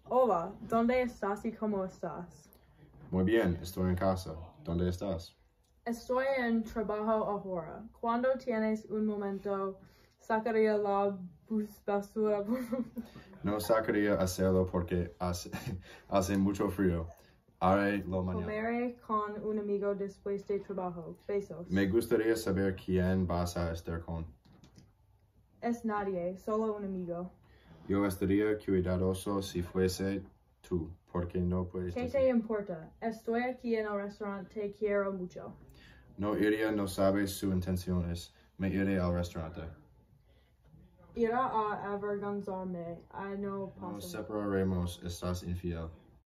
Hola, ¿dónde estás y cómo estás? Muy bien, estoy en casa. ¿Dónde estás? Estoy en trabajo ahora. Cuando tienes un momento, sacaría la basura. No sacaría hacerlo porque hace mucho frío. Haré lo mañana. Comeré con un amigo después de trabajo. Besos. Me gustaría saber quién vas a estar con. Es nadie, solo un amigo. Yo estaría cuidadoso si fuese tú, porque no puedes ¿Qué decir. te importa? Estoy aquí en el restaurante, te quiero mucho. No iría, no sabes sus intenciones. Me iré al restaurante. Irá a avergonzarme. No pasa Nos nada. separaremos, estás infiel.